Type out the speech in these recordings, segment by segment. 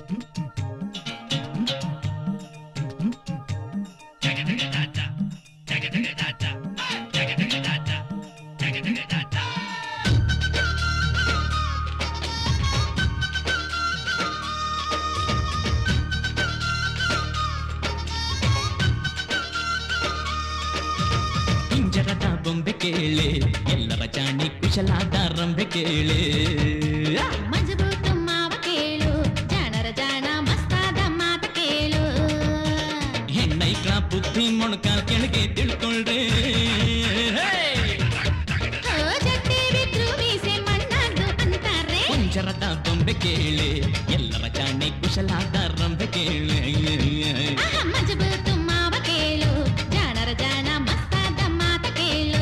ಪಿಂಜರದ ಬೊಂಬೆ ಕೇಳೆ ಎಲ್ಲರ ಜಾಣಿ ಕುಶಲಾದ ರಂಬೆ ಕೇಳೆ ಮಜಬೂತು ಮಾವ ಕೇಳು ಜಾಣರ ಜಾಣ ಮಸ್ತಾದ ಮಾತ ಕೇಳು ಹೆಣ್ಣೈಕ್ಳ ಬುದ್ಧಿ ಮೊಣಕಾಲ್ ಕೆಳಗೆ ತಿಳ್ಕೊಳ್ರೆ ಜಟ್ಟಿ ಬಿದ್ರು ಮೀಸೆ ಮಣ್ಣಾದ್ದು ಅಂತಾರೆ ಪಿಂಜರದ ಬೊಂಬೆ ಕೇಳೆ ಎಲ್ಲರ ಜಾಣಿ ಕುಶಲಾದ ರಂಬೆ ಕೇಳೆ ಮಜಬೂತು ಮಾವ ಕೇಳು ಜಾಣರ ಜಾಣ ಮಸ್ತಾದ ಮಾತ ಕೇಳು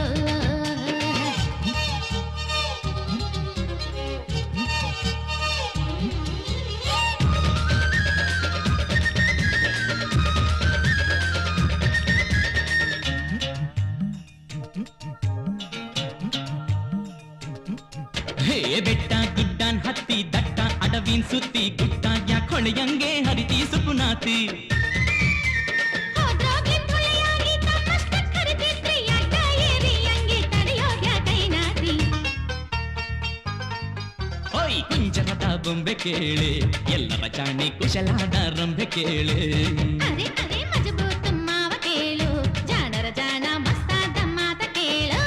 ಹೇ ಬೆಟ್ಟ ಗುಡ್ಡಾನ್ ಹತ್ತಿ ದಟ್ಟ ಅಡವಿನ್ ಸುತ್ತಿ ಗುಟ್ಟ ಯಾಕೆ ಹೊಳೆಯಂಗೆ ಹರಿತಿ ಸುಪುನಾತಿ ಹೋದ್ರೋಗ್ಲಿ ತುಳಿಯಾಗಿ ತಮ್ಮಷ್ಟ ಕರೆದಿದ್ರಿ ಅಡ್ಡ ಏರಿ ಹಂಗೆ ತಡೆಯೋಗ್ಯ ಕೈನಾದಿ ಓಯ್ ಪಿಂಜರದ ಬೊಂಬೆ ಕೇಳೆ ಎಲ್ಲರ ಜಾಣಿ ಕುಶಲಾದ ರಂಬೆ ಕೇಳೆ ಅರೆ ಅರೆ ಮಜಬೂತು ಮಾವ ಕೇಳು ಜಾಣರ ಜಾಣ ಮಸ್ತಾದ ಮಾತ ಕೇಳು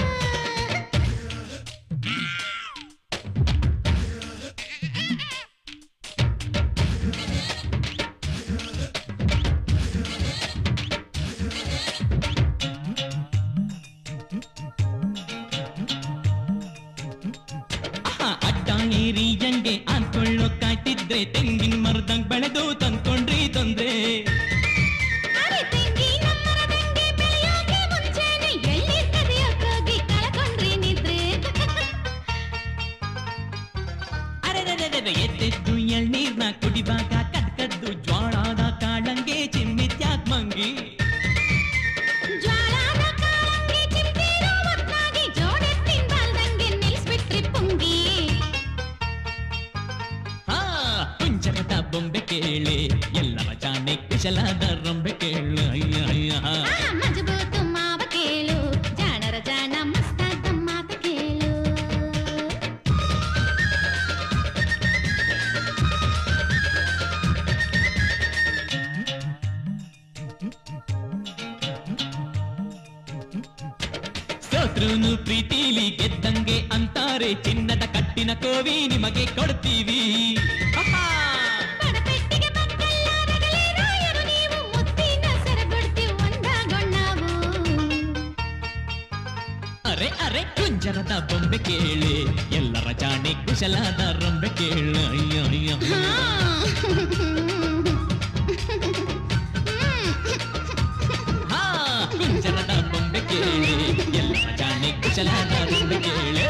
ಅಡ್ಡ ಏರಿ ಹಂಗೆ ಅನ್ಕೊಳ್ಳೋ ಕಾಯ್ತಿದ್ರೆ ತೆಂಗಿನ ಮರದಂಗ್ ಬೆಳೆದು ತಂದ್ಕೊಂಡ್ರಿ ತೊಂದ್ರೆ ಅರೆ ತೆಂಗಿನ ಮರದಂಗೆ ಬೆಳೆಯೋಕೆ ಮುಂಚೆನೆ ಎಳ್ಳಿ ಕದಿಯೋಕೋಗಿ ಕಳ್ಕೊಂಡ್ರಿ ನಿದ್ರೆ ಅರೆ ಎದ್ದೆದ್ದು ಎಳ್ನೀರ್ನ ಕುಡಿವಾಗ ಕದ್ದು ಜ್ವಾಳಾದ ಕಾಳಂಗೆ ಚಿಮ್ಮಿತ್ಯಾಕ್ ಮಂಗಿ ಜ್ವಾಳಾದ ಕಾಳಂಗಿ ಚಿಮ್ತಿರೋ ಹೊತ್ನಾಗಿ ಜೋಡೆತ್ತಿನ ಬಾಲ್ದಂಗೆ ನಿಲ್ಸ್ಬಿಟ್ರಿ ಪುಂಗಿ ಹಾ ಪಿಂಜರದ ಬೊಂಬೆ ಕೇಳೆ ಎಲ್ಲರ ಜಾಣೆ ಕುಶಲಾದ ರಂಬೆ ಕೇಳು ಅಯ್ಯ ಮಜಬೂತು ಮಾವ ಕೇಳು ಜಾಣರ ಜಾಣ ಮಸ್ತಾದ ಮಾತ ಕೇಳು ಸೋತ್ರುನು ಪ್ರೀತಿಲಿ ಗೆದ್ದಂಗೆ ಅಂತಾರೆ ಚಿನ್ನದ ಕಟ್ಟಿನ ಕೋವಿ ನಿಮಗೆ ಕೊಡ್ತೀವಿ ಪಣಪೆಟ್ಟಿಗೆ ಮಕ್ಕಳ ರಗಳೆ ರಾಯರು ನೀವು ಮುತ್ತಿನ ಸರಗೊಡ್ತೀವಿ ಒಂದಾಗೊಂಡಾವು ಅರೆ ಅರೆ ಕುಂಜರದ ಬೊಂಬೆ ಕೇಳೆ ಎಲ್ಲರ ಜಾಣೆ ಕುಶಲಾದ ರಂಬೆ ಕೇಳು ಅಯ್ಯ ಹಾ ಕುಂಜರದ ಬೊಂಬೆ ಕೇಳೆ ಎಲ್ಲರ ಜಾಣೆ ಕುಶಲಾದ ರಂಬೆ ಕೇಳು